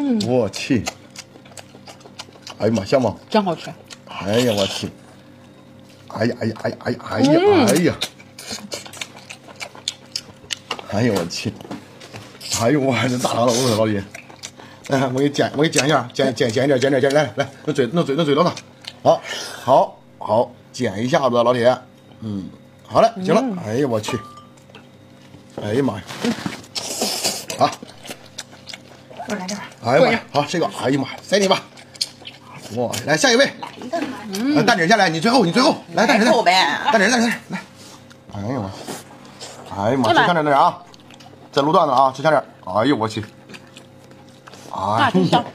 我去！哎呀妈，香吗？ 真好吃！ 哎呀，我去！哎呀，哎呀，哎呀，哎呀，哎呀，哎呀！哎呦我去！哎呦我这大肠子，老李！来，我给剪一下，剪一点，来，弄嘴到那，好，剪一下子，老铁。好嘞，行了。哎呀我去！哎呀妈呀！好。 多来点。 哎呀妈呀，好，这个，哎呀妈呀，塞你吧。哇，来下一位。蛋姐下来，你最后，来蛋姐， 后呗。 蛋姐，来。哎呀妈，哎呀妈，吃香点啊，在撸段子啊，吃香点。哎呦我去，哎呀，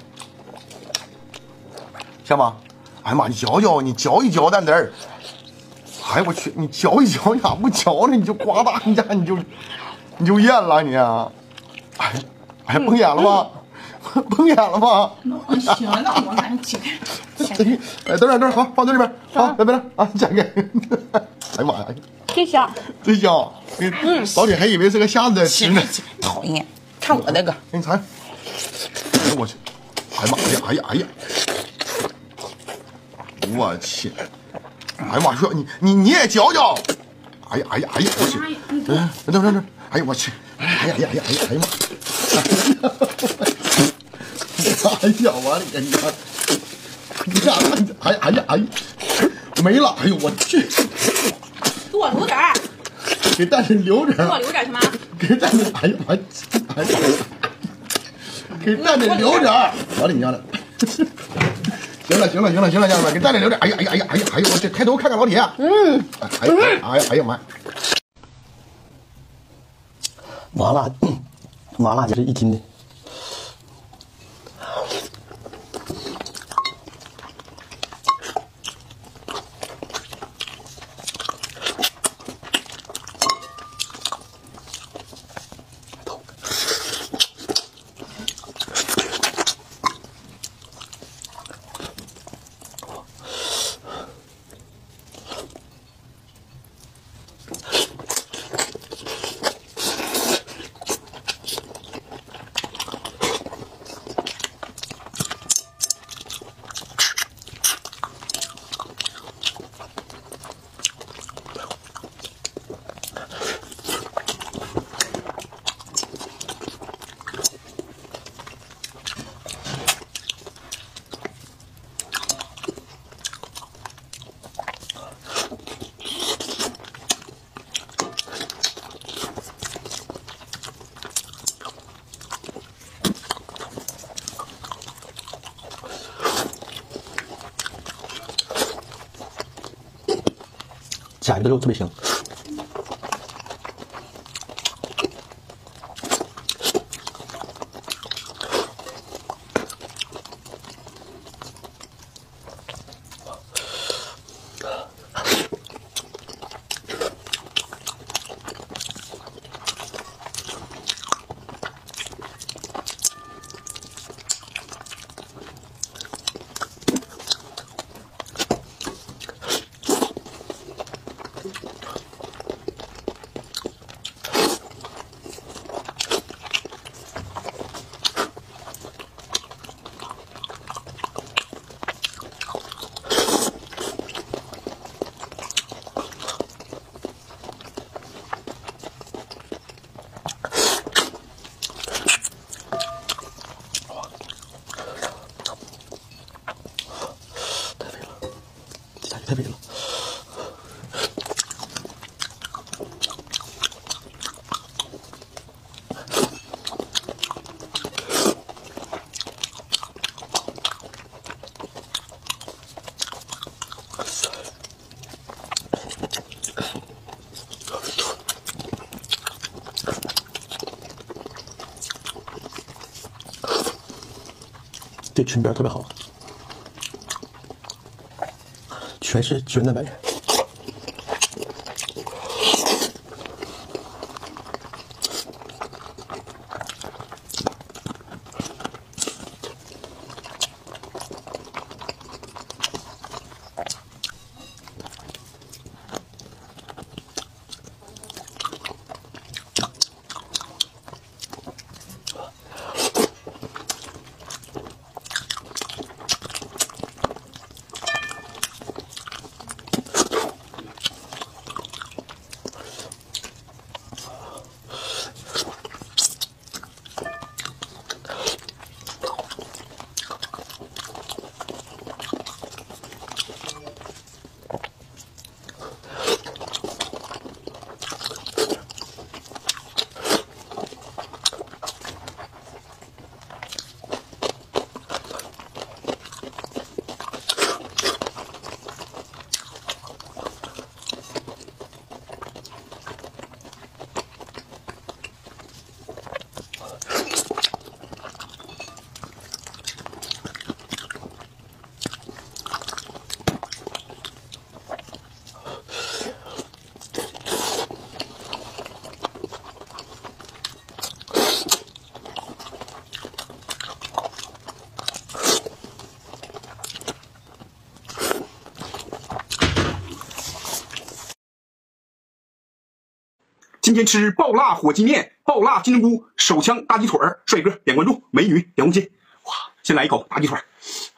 香吗？哎呀妈，你嚼一嚼蛋子儿。哎呀我去，你嚼一嚼，你咋不嚼呢？你就呱嗒一下，你就咽了你啊！哎，崩眼了吗？崩眼了吗？ 行，那我赶紧切开。 哎，等会儿，好，放这里边，好，来啊，剪开。哎呀妈呀， 真香， 老铁还以为是个虾子在吃呢。 讨厌，看我那个， 给你尝。哎呦我去！哎呀妈呀，哎呀！我去！哎呀妈，说你也嚼嚼。哎呀，我去！等，哎呀我去！哎呀妈！哎呀，我的个娘！你看，哎呀，没了！哎呦我去！ 多留点儿， 给蛋子留点。 多留点什么？ 给蛋子，哎呀，给蛋子留点儿！我的娘的！行了，家人们，给蛋子留点。哎呀，我这抬头看看老铁。哎呀妈！ 麻辣就是1斤的。加一个肉特别香。太美了。这裙边特别好，全是胶原蛋白。 今天吃爆辣火鸡面、爆辣金针菇、手枪大鸡腿儿，帅哥点关注，美女点红心。哇，先来一口大鸡腿儿。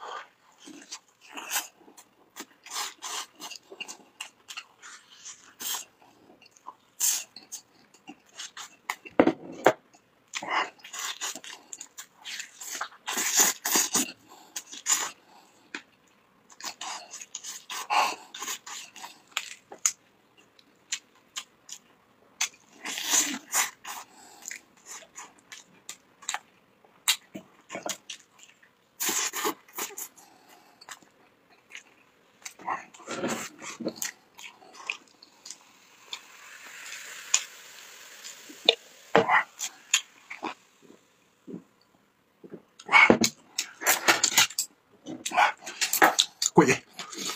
过瘾。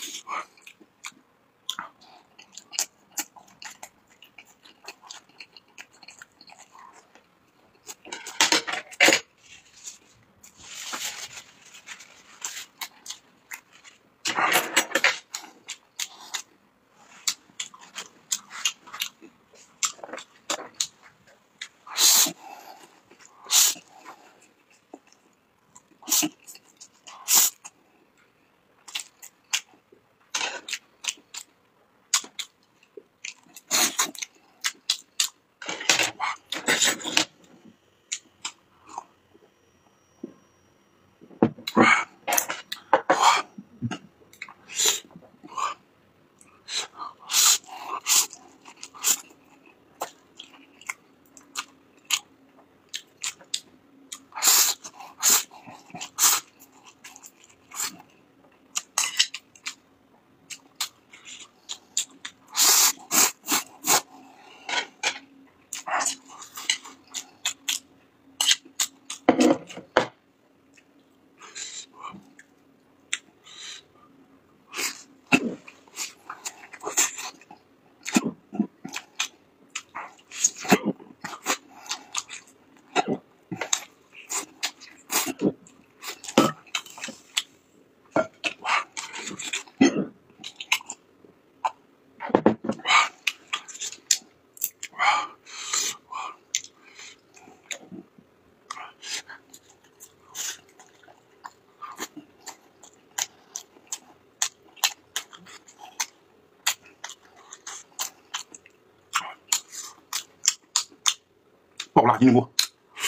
爆辣金针菇。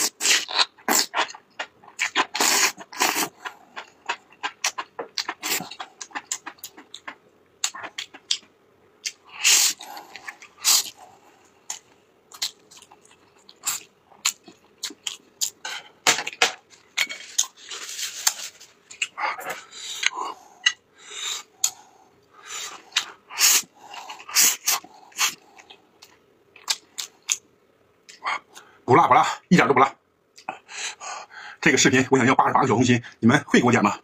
不辣不辣，一点都不辣。这个视频我想要88个小红心，你们会给我点吗？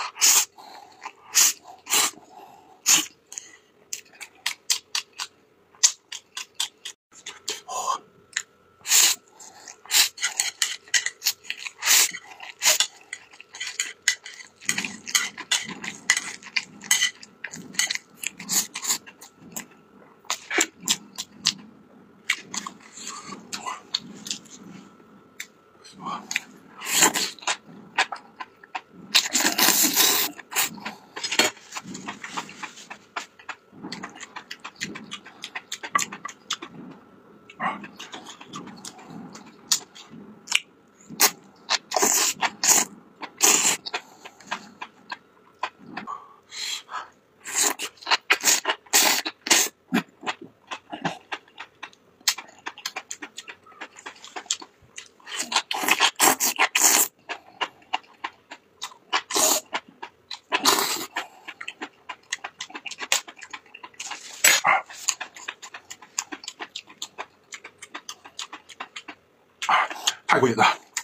太过瘾了。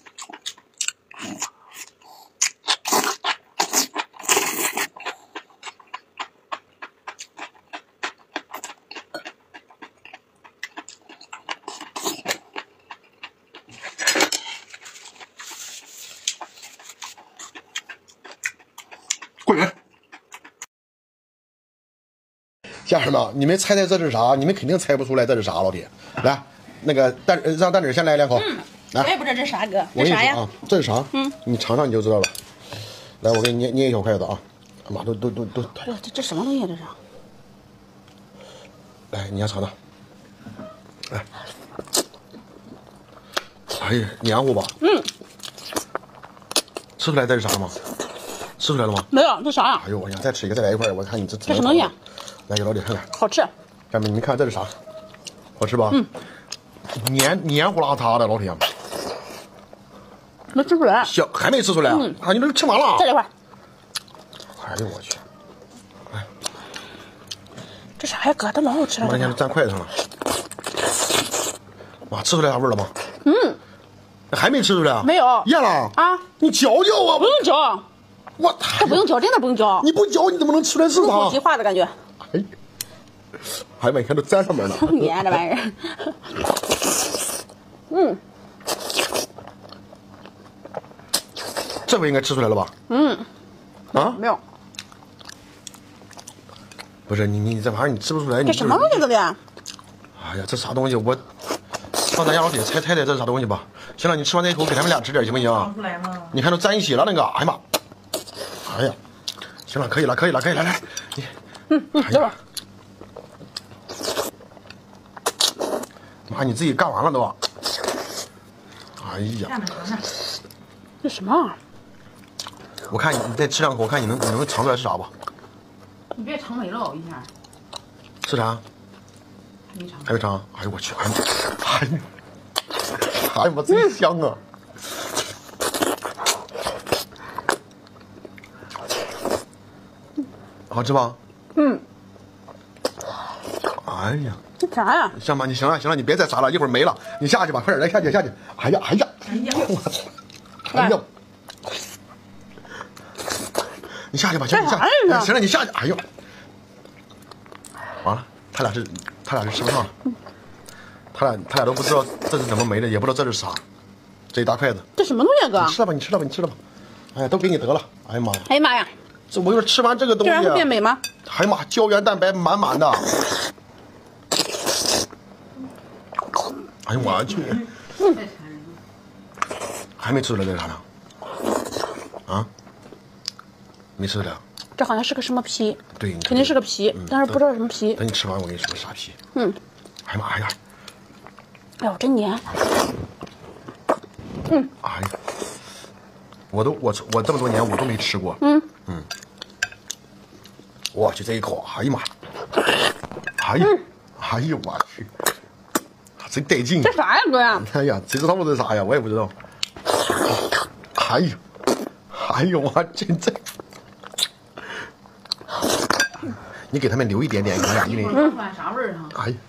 过瘾。 家人们，你们猜猜这是啥？你们肯定猜不出来这是啥，老铁。来， 那个让蛋姐先来2口。 我也不知道这啥哥， 我跟你说这啥呀？ 啊，这是啥？你尝尝你就知道了。来，我给你捏一小筷子啊！妈，都。 哇，这什么东西啊？这是？ 来，你先尝尝。来，哎呀，黏糊吧？吃出来这是啥吗？吃出来了吗？ 没有，这啥呀？ 哎呦，我想再吃一个，再来一块我看你这。 这什么东西啊？ 来，给老姐看看。 好吃。 下面你们看这是啥？好吃吧？黏糊拉塌的，老铁。 没吃出来。 小还没吃出来啊？啊，你这吃完了？ 再来一块。 哎呦我去！ 这啥呀，哥？这老好吃了。 我那天都蘸筷子上了。哇，吃出来啥味儿了吗？还没吃出来啊？ 没有。 咽了啊？ 你嚼嚼啊！ 不用嚼。 我这不用嚼，真的不用嚼。 你不嚼你怎么能吃出来是入口啥？ 即化的感觉。 哎呀妈，你看都粘上面了。 黏这玩意儿。 这回应该吃出来了吧？啊？ 没有。 不是你这玩意儿你吃不出来？ 这什么东西哥的？ 哎呀，这啥东西？我让咱家老铁猜这是啥东西吧？行了，你吃完这一口给他们俩吃点行不行？ 出来吗？ 你看都粘一起了那个，哎呀妈！哎呀，行了，可以了，来，你，哎呀，妈，你自己干完了都。哎呀， 这什么？ 我看你再吃2口，我看你能尝出来是啥吧？ 你别尝没了，一下。 是啥？ 没尝。 还没尝？哎呦我去！哎呀妈，真香啊！好吃吧？哎呀， 这啥呀？ 行吧，你行了，你别再撒了，一会儿没了，你下去吧，快点来下去。哎呀，我操！哎呀，你下去吧，行，行了，你下去。哎呦，完了，他俩是吃不上了，他俩都不知道这是怎么没的，也不知道这是啥，这一大筷子。 这什么东西啊，哥？ 你吃了吧。哎呀，都给你得了。哎呀妈呀！ 哎呀妈呀！ 这我一会儿吃完这个东西， 这样会变美吗？ 哎呀妈，胶原蛋白满满的。哎呀我去！还没吃出来这是啥呢？啊？没吃出来？ 这好像是个什么皮？ 对， 肯定是个皮，但是不知道什么皮。 等你吃完，我跟你说啥皮？哎呀妈呀！ 哎呦，真黏。 哎呀，我这么多年我都没吃过。我去这一口，哎呀妈！哎呀我去！真带劲！ 这啥呀，哥呀？ 哎呀，谁知道我这是啥呀？我也不知道。哎呦，我真这，你给他们留一点点，给他俩一人。 啥味儿啊？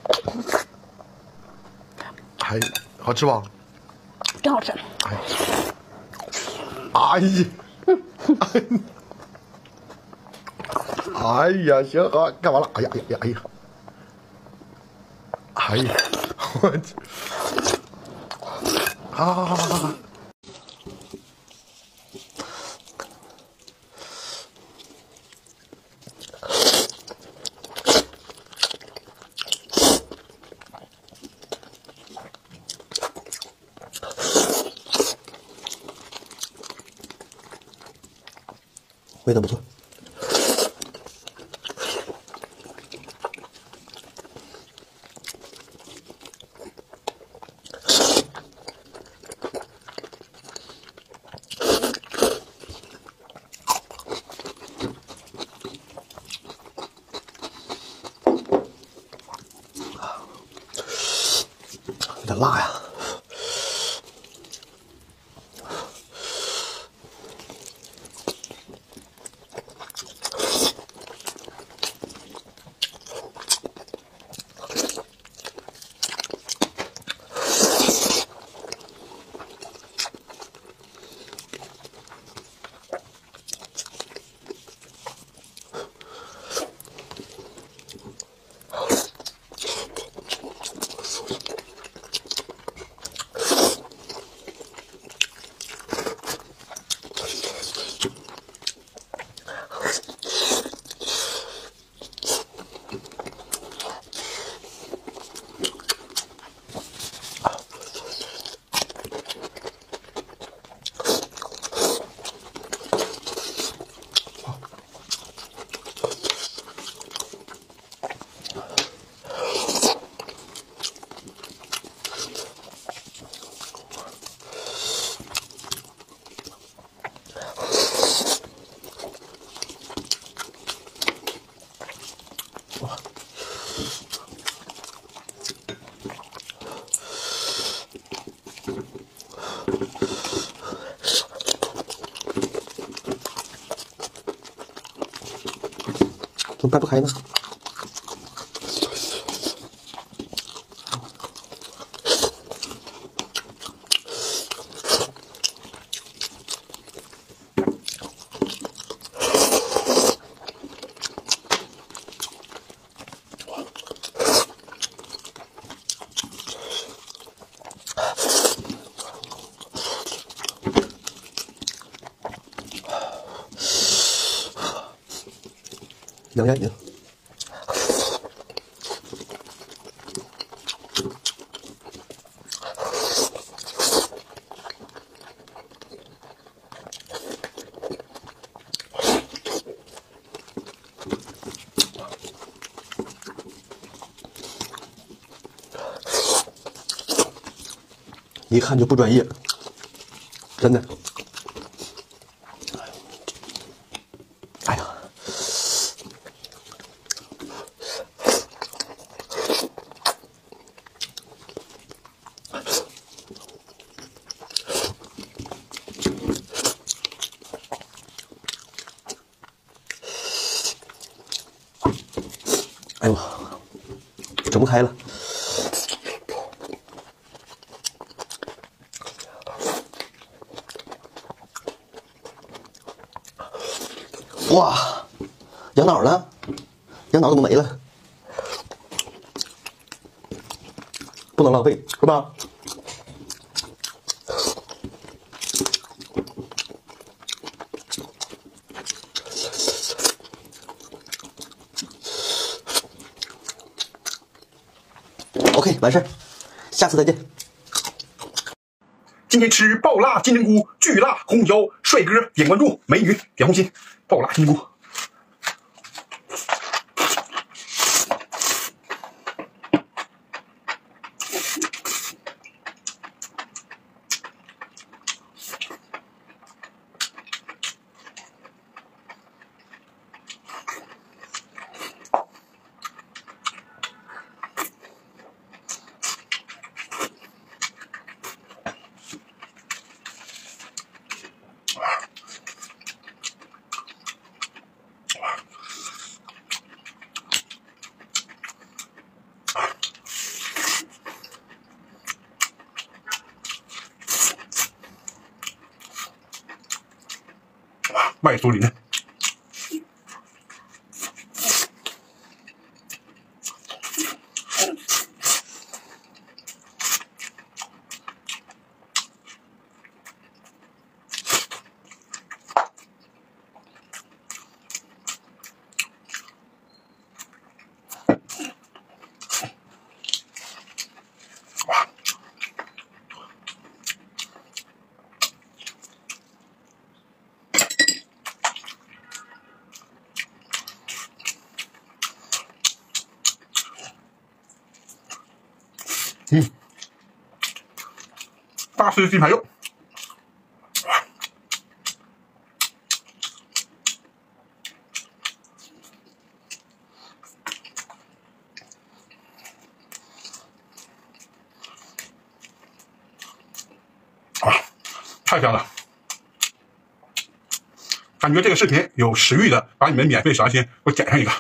哎，好吃吧？ 真好吃。 哎呀，行好，干完了。哎呀，我去，好。 味道不错。有点辣呀。 怎么掰不开呢？两眼睛，一看就不专业，真的。哎呀！ 哎呦，整不开了！哇，羊脑呢？羊脑怎么没了？不能浪费，是吧？ OK， 完事儿，下次再见。 今天吃爆辣金针菇，巨辣红胡椒，帅哥点关注，美女点红心，爆辣金针菇。外酥里嫩。大师鸡排肉，太香了！感觉这个视频有食欲的，把你们免费赏心给我点上一个。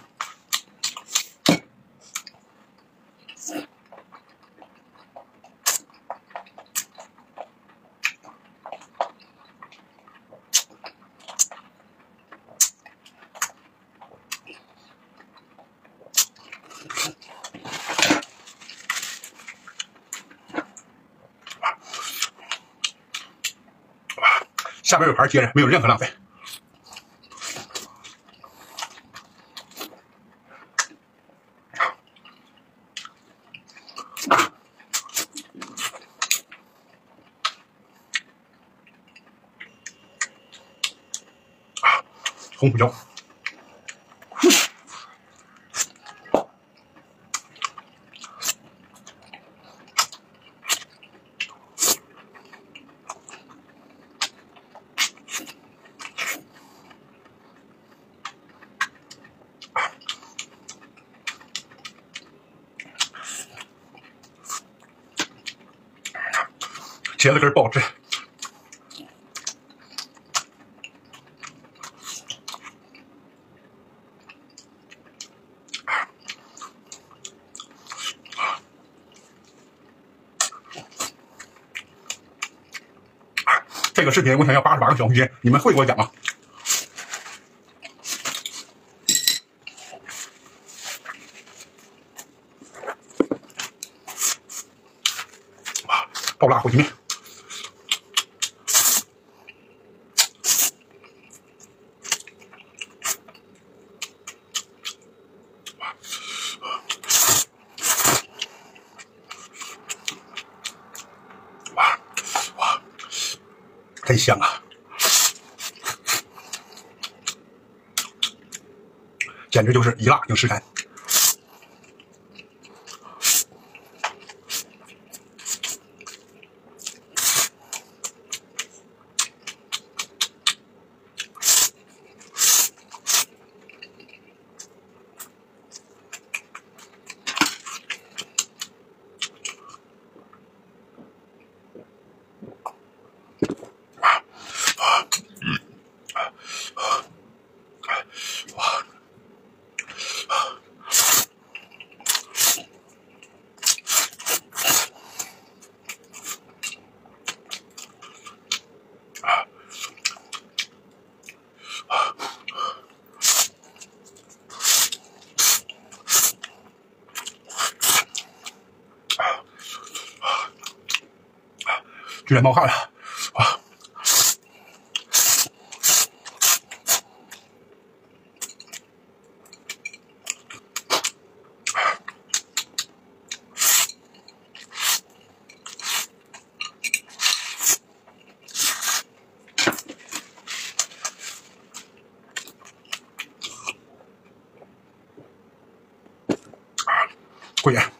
下边有盘接着，没有任何浪费。红胡椒。茄子根不好吃， 个视频我想要88个小红心，你们会给我讲吗？哇，爆辣火鸡面。真香啊！简直就是一辣定十餐。居然冒汗了，哇！过瘾。